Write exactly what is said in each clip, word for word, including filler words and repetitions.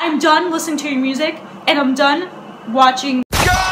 I'm done listening to your music, and I'm done watching.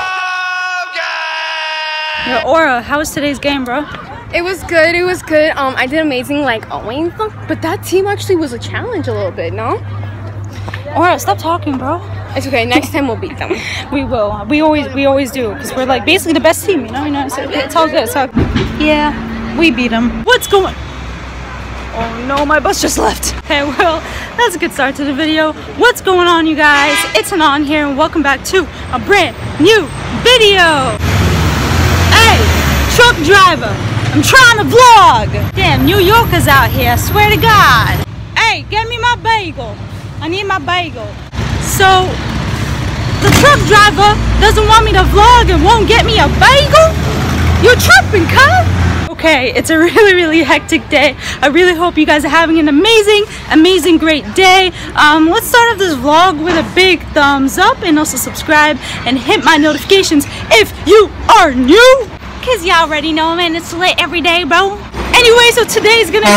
Yo, Aura, how was today's game, bro? It was good, it was good. Um, I did amazing like always, but that team actually was a challenge a little bit, no? Aura, stop talking, bro. It's okay, next time we'll beat them. We will. We always we always do, because we're like basically the best team, you know? You know, it's, it's all good. So, yeah, we beat them. What's going? Oh no, my bus just left. Okay, well, that's a good start to the video. What's going on, you guys? It's Anon here, and welcome back to a brand new video. Hey, truck driver, I'm trying to vlog. Damn, New Yorkers out here, I swear to God. Hey, get me my bagel. I need my bagel. So, the truck driver doesn't want me to vlog and won't get me a bagel? You're tripping, cuz? Okay, it's a really, really hectic day. I really hope you guys are having an amazing, amazing, great day. Um, let's start off this vlog with a big thumbs up and also subscribe and hit my notifications if you are new. Cause y'all already know, man, it's lit every day, bro. Anyway, so today's gonna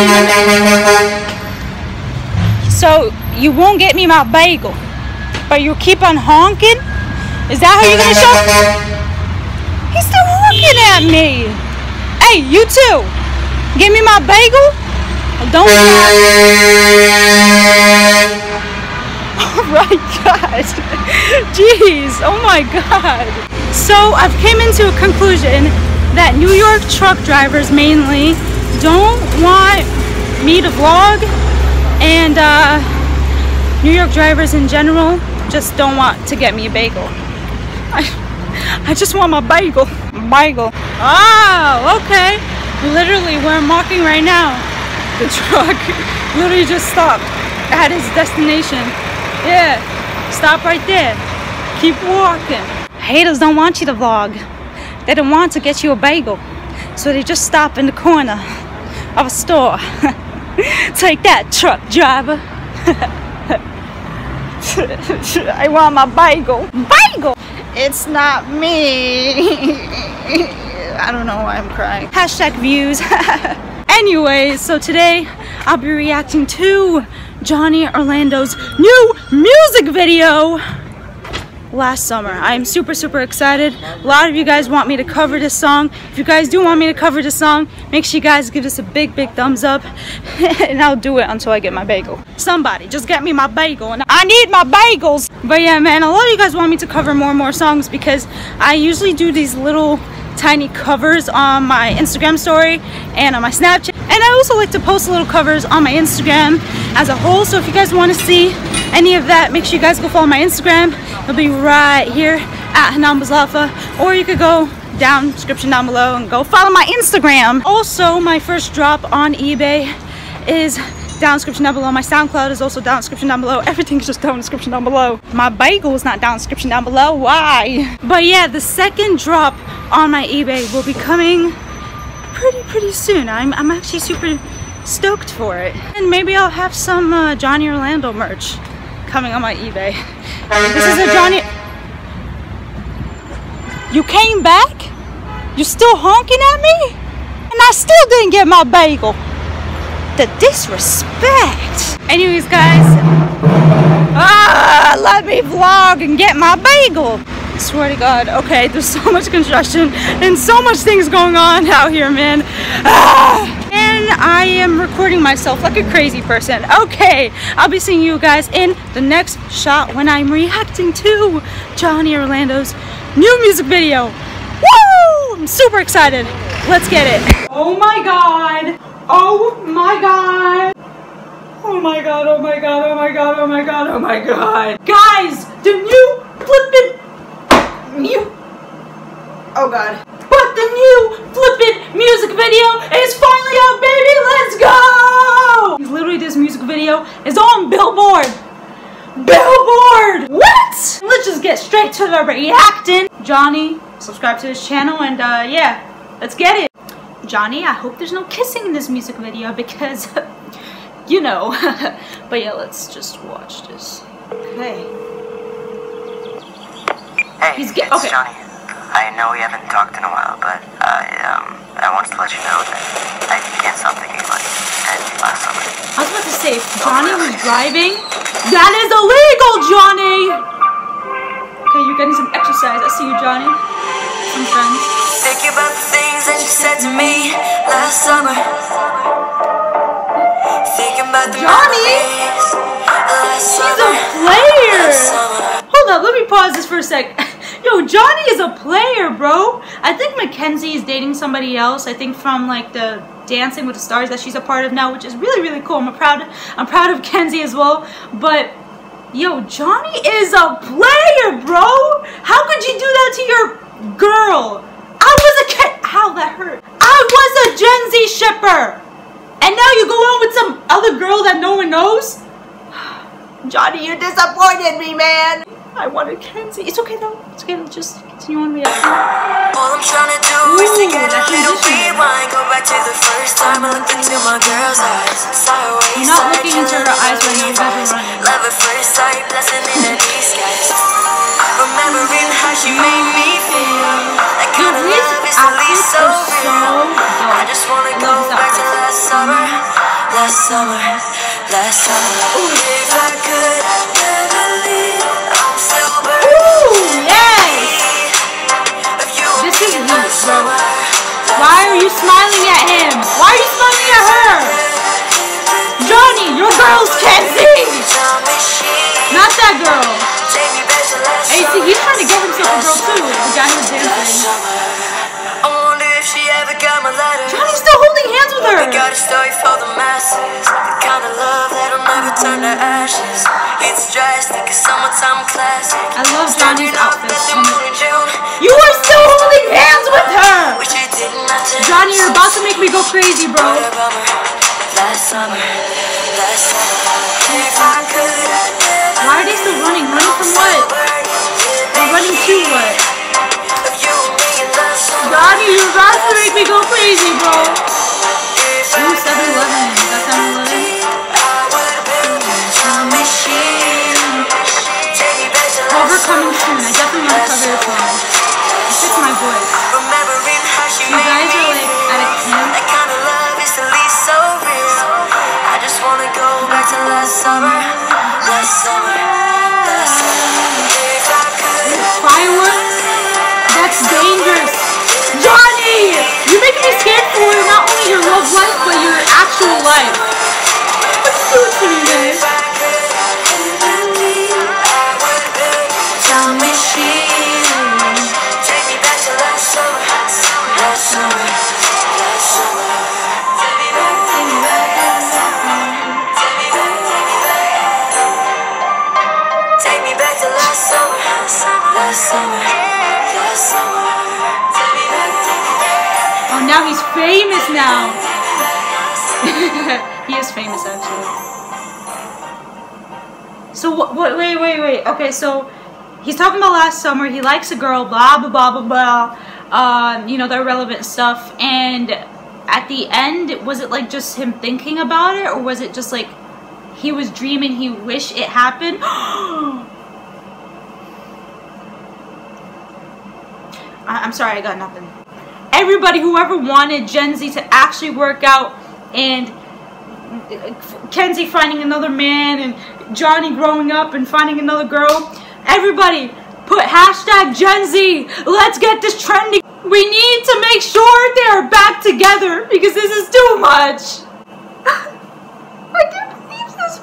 be... So, you won't get me my bagel, but you keep on honking? Is that how you're gonna show? He's still honking at me. Hey, you too. Give me my bagel. Don't. Oh my God. Jeez. Oh my God. So I've came into a conclusion that New York truck drivers mainly don't want me to vlog, and uh, New York drivers in general just don't want to get me a bagel. I, I just want my bagel. Bagel. Oh, okay. Literally, where I'm walking right now, the truck literally just stopped at its destination. Yeah, stop right there. Keep walking. Haters don't want you to vlog. They don't want to get you a bagel, so they just stop in the corner of a store. Take that, truck driver. I want my bagel. Bagel! It's not me. I don't know why I'm crying. Hashtag views. Anyway, so today I'll be reacting to Johnny Orlando's new music video last summer. I'm super super excited. A lot of you guys want me to cover this song. If you guys do want me to cover this song, make sure you guys give this a big big thumbs up, and I'll do it until I get my bagel. Somebody just get me my bagel, and I need my bagels. But yeah, man, a lot of you guys want me to cover more and more songs because I usually do these little tiny covers on my Instagram story and on my Snapchat, and I also like to post little covers on my Instagram as a whole. So if you guys want to see any of that, make sure you guys go follow my Instagram. It'll be right here at Hanan Bazlafa, or you could go down description down below and go follow my Instagram. Also, my first drop on eBay is down description down below. My SoundCloud is also down description down below. Everything's just down description down below. My bagel is not down description down below. Why? But yeah, the second drop on my eBay will be coming pretty pretty soon. I'm, I'm actually super stoked for it, and maybe I'll have some uh, Johnny Orlando merch coming on my eBay. This is a Johnny. You came back? You're still honking at me? And I still didn't get my bagel. The disrespect. Anyways, guys, ah, let me vlog and get my bagel. I swear to God. Okay, there's so much construction and so much things going on out here, man. Ah, and I am recording myself like a crazy person. Okay, I'll be seeing you guys in the next shot when I'm reacting to Johnny Orlando's new music video. Woo! I'm super excited. Let's get it. Oh my God. Oh my God. Oh my God, oh my God, oh my God, oh my God, oh my God. Guys, the new flippin' new, oh God. But the new flippin' music video is finally out, baby, let's go! Literally, this music video is on Billboard. Billboard! What? Let's just get straight to the reacting. Johnny, subscribe to this channel, and uh, yeah, let's get it. Johnny, I hope there's no kissing in this music video because, you know. But yeah, let's just watch this. Okay. Hey, He's it's okay. Johnny. I know we haven't talked in a while, but I um I wanted to let you know that I can't stop thinking about you and last summer. I was about to say, if Johnny was driving, that is illegal, Johnny! last summer. Thinking about the Johnny? memories. Last He's summer. a player. Last summer. Hold up, let me pause this for a sec. Yo, Johnny is a player, bro. I think Mackenzie is dating somebody else. I think from like the Dancing with the Stars that she's a part of now, which is really, really cool. I'm proud. I'm proud of Kenzie as well. But yo, Johnny is a player, bro. How could you do that to your girl? I was a kid. Ow, that hurt. I was a Gen Z shipper, and now you go on with some other girl that no one knows. Johnny, you disappointed me, man. I wanted Kenzie. It's okay though. It's okay. Let's just continue on reacting. All I'm trying to do Ooh, is to get a that little transition. rewind. Go back to the first time I looked into my girl's eyes. Saw her waist, You're not saw her looking into her jelly eyes right now. You guys are Levi's. running. Love at first sight, blessing in the disguise. Remembering how she made me feel. That kind of His love is at least so outfits are so real. dope. I just wanna I go love his back to outfits. last summer. Last summer, last summer. If I could, I'd never leave. I'm sober. Ooh, yes. This is Luke, bro. Why are you smiling at him? Why are you smiling at her? Johnny, your girl's Kenzie. Not that girl. Hey, see, he's trying to get himself a girl too. The guy who's dancing. I wonder if she ever got my letter. Johnny's still holding hands with her. I got a story for the masses. The kind of love that'll never turn to ashes. It's drastic, a summertime classic. I love Johnny's outfits. The moon in June. You are still holding hands with her. Wish it didn't have to. Johnny, you're about to make me go crazy, bro. What a bummer. Last summer, last summer. If I could, I'd never Why are they still running? Running from what? They're running to what? Johnny, you're about to make me go crazy, bro. Ooh, seven eleven. Is that seven eleven? Cover coming soon. I definitely want to cover this song. It fits my voice. You guys are like at a camp. That kind of love is the least so real. I just wanna go back to last summer, last summer, last summer. If I could, Fireworks? That's dangerous. Johnny! You're making me scared for not only your love life, but your actual life. What's you doing to me, man? time machine. Take me back to last summer, last summer, last summer. Take me back, take me back, take me back, take me back. Take me back to last summer, last summer, last summer. Take me back, take me back. Oh, now he's famous now. He is famous, actually. So, what, what, wait, wait, wait. Okay, so he's talking about last summer. He likes a girl, blah, blah, blah, blah, blah. Um, you know, the irrelevant stuff. And at the end, was it like just him thinking about it? Or was it just like he was dreaming, he wished it happened? I I'm sorry, I got nothing. Everybody, whoever wanted Gen Z to actually work out, and Kenzie finding another man, and Johnny growing up and finding another girl, everybody put hashtag Gen Z. Let's get this trending. We need to make sure they are back together because this is too much. I can't believe this,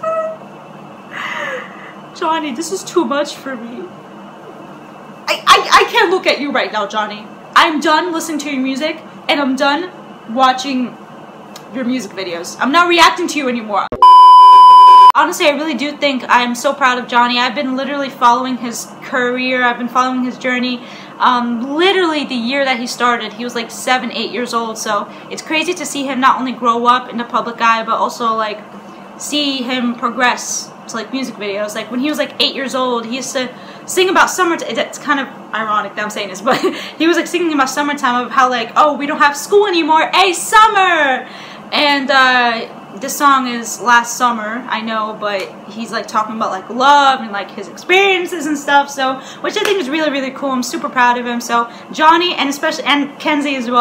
man. Johnny, this is too much for me. I, I, I can't look at you right now, Johnny. I'm done listening to your music, and I'm done watching your music videos. I'm not reacting to you anymore. Honestly, I really do think I'm so proud of Johnny. I've been literally following his career. I've been following his journey. Um, literally the year that he started, he was like seven, eight years old. So it's crazy to see him not only grow up in the public eye, but also like see him progress to like music videos. Like when he was like eight years old, he used to sing about summertime. That's kind of ironic that I'm saying this, but he was like singing about summertime, of how like, oh, we don't have school anymore. Hey, summer! And uh, this song is Last Summer, I know, but he's like talking about like love and like his experiences and stuff. So, which I think is really, really cool. I'm super proud of him. So Johnny, and especially and Kenzie as well.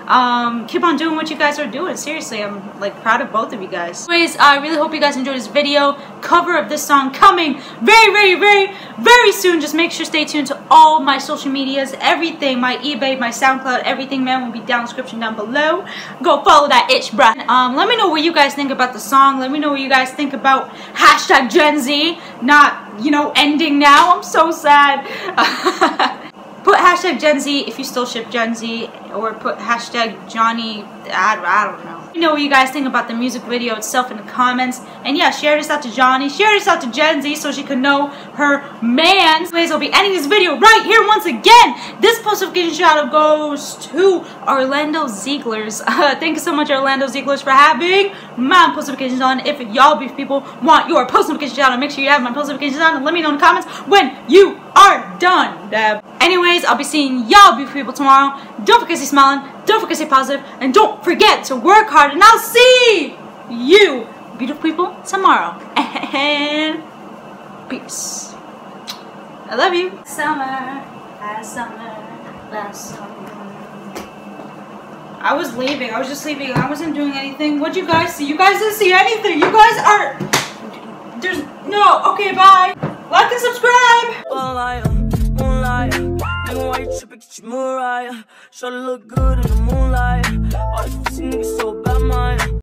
Um, keep on doing what you guys are doing. Seriously, I'm like proud of both of you guys. Anyways, I really hope you guys enjoyed this video. Cover of this song coming very, very, very, very soon. Just make sure to stay tuned to all my social medias, everything, my eBay, my SoundCloud, everything, man, will be down in the description down below. Go follow that itch, bruh. Um, let me know what you guys think about the song. Let me know what you guys think about hashtag Gen Z not, you know, ending now. I'm so sad. Put hashtag Gen Z if you still ship Gen Z, or put hashtag Johnny, I, I don't know. Let me know what you guys think about the music video itself in the comments. And yeah, share this out to Johnny, share this out to Gen Z so she can know her man. Anyways, I'll be ending this video right here once again. This post notification shout out goes to Orlando Zieglers. Uh, thank you so much, Orlando Zieglers, for having my post notifications on. If y'all beautiful people want your post notification shout out, make sure you have my post notifications on and let me know in the comments when you are done. Dab. Anyways, I'll be seeing y'all beautiful people tomorrow. Don't forget to stay smiling, don't forget to stay positive, and don't forget to work hard. And I'll see you beautiful people tomorrow. And peace. I love you. Summer, last summer, last summer. I was leaving. I was just leaving. I wasn't doing anything. What'd you guys see? You guys didn't see anything. You guys are... There's... No. Okay, bye. Like and subscribe. Moonlight, moonlight, nigga, why you tripping? Get your mood right. Sure to look good in the moonlight. All these pussy niggas so bad, mine.